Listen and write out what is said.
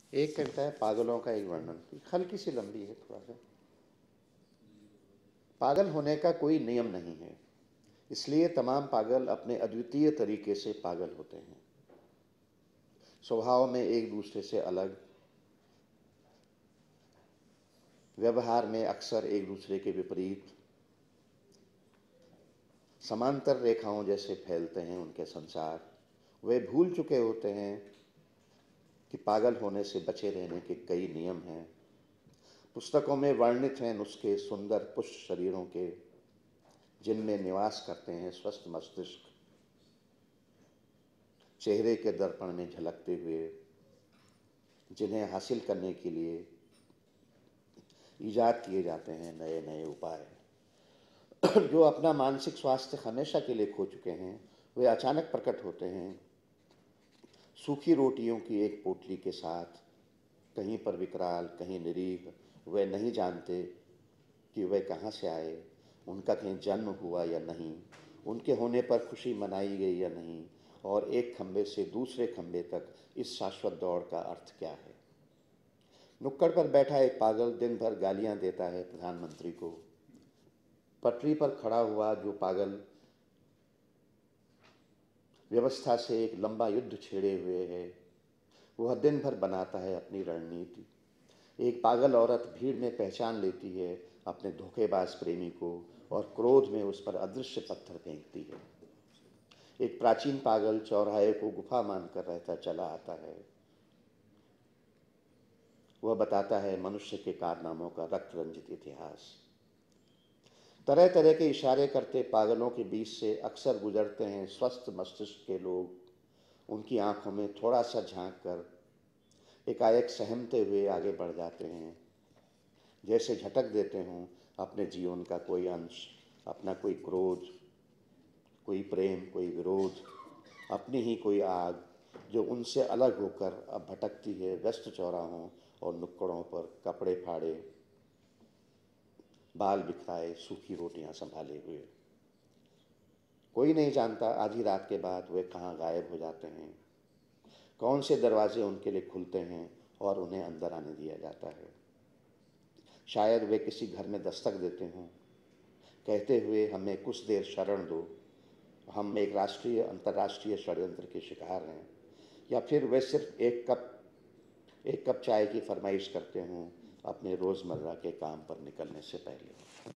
एक कविता है पागलों का एक वर्णन, हल्की सी लंबी है थोड़ा सा। पागल होने का कोई नियम नहीं है, इसलिए तमाम पागल अपने अद्वितीय तरीके से पागल होते हैं। स्वभाव में एक दूसरे से अलग, व्यवहार में अक्सर एक दूसरे के विपरीत, समांतर रेखाओं जैसे फैलते हैं उनके संसार। वे भूल चुके होते हैं कि पागल होने से बचे रहने के कई नियम हैं। पुस्तकों में वर्णित हैं नुस्खे सुंदर पुष्ट शरीरों के, जिनमें निवास करते हैं स्वस्थ मस्तिष्क, चेहरे के दर्पण में झलकते हुए, जिन्हें हासिल करने के लिए ईजाद किए जाते हैं नए नए उपाय। जो अपना मानसिक स्वास्थ्य हमेशा के लिए खो चुके हैं, वे अचानक प्रकट होते हैं सूखी रोटियों की एक पोटली के साथ, कहीं पर विकराल, कहीं निरीह। वे नहीं जानते कि वे कहाँ से आए, उनका कहीं जन्म हुआ या नहीं, उनके होने पर खुशी मनाई गई या नहीं, और एक खंबे से दूसरे खंबे तक इस शाश्वत दौड़ का अर्थ क्या है। नुक्कड़ पर बैठा एक पागल दिन भर गालियां देता है प्रधानमंत्री को। पटरी पर खड़ा हुआ जो पागल व्यवस्था से एक लंबा युद्ध छेड़े हुए है, वह दिन भर बनाता है अपनी रणनीति। एक पागल औरत भीड़ में पहचान लेती है अपने धोखेबाज प्रेमी को और क्रोध में उस पर अदृश्य पत्थर फेंकती है। एक प्राचीन पागल चौराहे को गुफा मानकर रहता चला आता है। वह बताता है मनुष्य के कारनामों का रक्त रंजित इतिहास। तरह तरह के इशारे करते पागलों के बीच से अक्सर गुजरते हैं स्वस्थ मस्तिष्क के लोग। उनकी आंखों में थोड़ा सा झांक कर एकाएक सहमते हुए आगे बढ़ जाते हैं, जैसे झटक देते हों अपने जीवन का कोई अंश, अपना कोई क्रोध, कोई प्रेम, कोई विरोध, अपनी ही कोई आग, जो उनसे अलग होकर अब भटकती है व्यस्त चौराहों और नुक्कड़ों पर, कपड़े फाड़े, बाल बिखराए, सूखी रोटियां संभाले हुए। कोई नहीं जानता आधी रात के बाद वे कहाँ गायब हो जाते हैं, कौन से दरवाजे उनके लिए खुलते हैं और उन्हें अंदर आने दिया जाता है। शायद वे किसी घर में दस्तक देते हों, कहते हुए हमें कुछ देर शरण दो, हम एक राष्ट्रीय अंतर्राष्ट्रीय षड्यंत्र के शिकार हैं। या फिर वे सिर्फ एक कप चाय की फरमाइश करते हों अपने रोज़मर्रा के काम पर निकलने से पहले।